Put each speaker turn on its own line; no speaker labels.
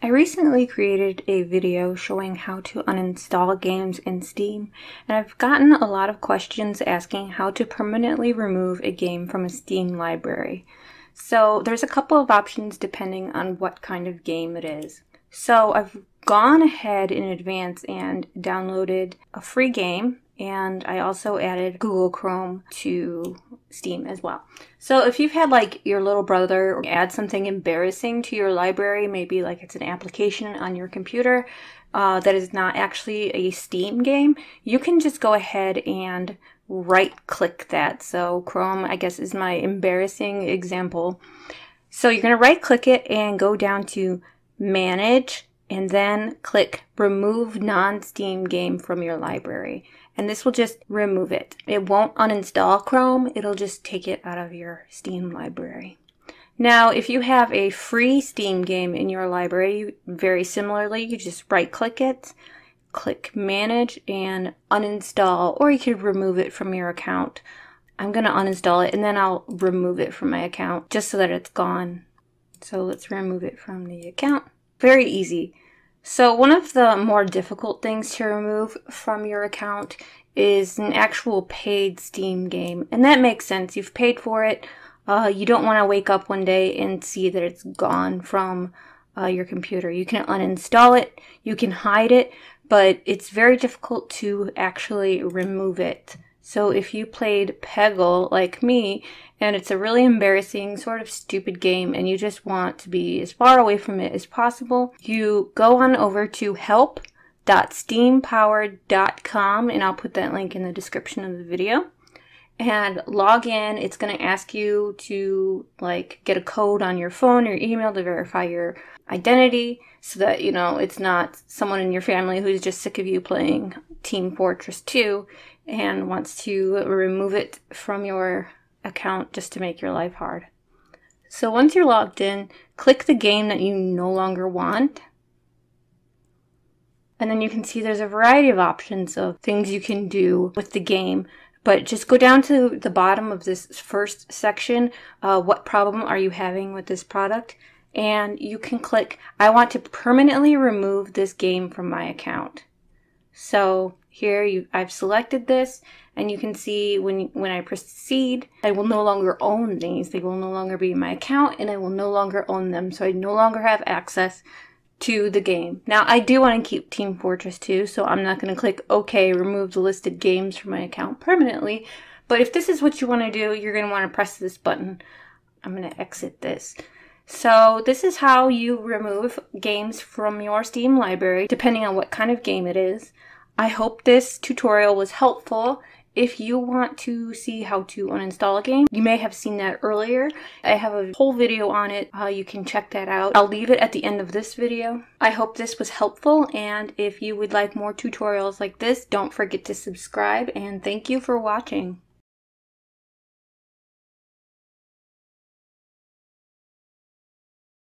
I recently created a video showing how to uninstall games in Steam, and I've gotten a lot of questions asking how to permanently remove a game from a Steam library. So there's a couple of options depending on what kind of game it is. So I've gone ahead in advance and downloaded a free game, and I also added Google Chrome to Steam as well. So if you've had like your little brother add something embarrassing to your library, maybe like it's an application on your computer that is not actually a Steam game, you can just go ahead and right click that. So Chrome, I guess, is my embarrassing example. So you're going to right click it and go down to Manage and then click Remove Non-Steam Game from your library. And this will just remove it. It won't uninstall Chrome, it'll just take it out of your Steam library. Now, if you have a free Steam game in your library, very similarly, you just right click it, click Manage and uninstall, or you could remove it from your account. I'm going to uninstall it and then I'll remove it from my account just so that it's gone. So let's remove it from the account. Very easy. So one of the more difficult things to remove from your account is an actual paid Steam game. And that makes sense. You've paid for it. You don't want to wake up one day and see that it's gone from your computer. You can uninstall it. You can hide it. But it's very difficult to actually remove it. So if you played Peggle like me, and it's a really embarrassing, sort of stupid game, and you just want to be as far away from it as possible, you go on over to help.steampowered.com, and I'll put that link in the description of the video, and log in. It's going to ask you to get a code on your phone or email to verify your identity so that, you know, it's not someone in your family who's just sick of you playing Team Fortress 2 and wants to remove it from your account just to make your life hard. So once you're logged in, click the game that you no longer want. And then you can see there's a variety of options of things you can do with the game. But just go down to the bottom of this first section. What problem are you having with this product? And you can click, I want to permanently remove this game from my account. So here I've selected this, and you can see when I proceed, I will no longer own these. They will no longer be in my account, and I will no longer own them. So I no longer have access to the game. Now, I do want to keep Team Fortress 2, so I'm not going to click OK, remove the listed games from my account permanently. But if this is what you want to do, you're going to want to press this button. I'm going to exit this. So this is how you remove games from your Steam library, depending on what kind of game it is. I hope this tutorial was helpful. If you want to see how to uninstall a game, you may have seen that earlier. I have a whole video on it. You can check that out. I'll leave it at the end of this video. I hope this was helpful, and if you would like more tutorials like this, don't forget to subscribe, and thank you for watching.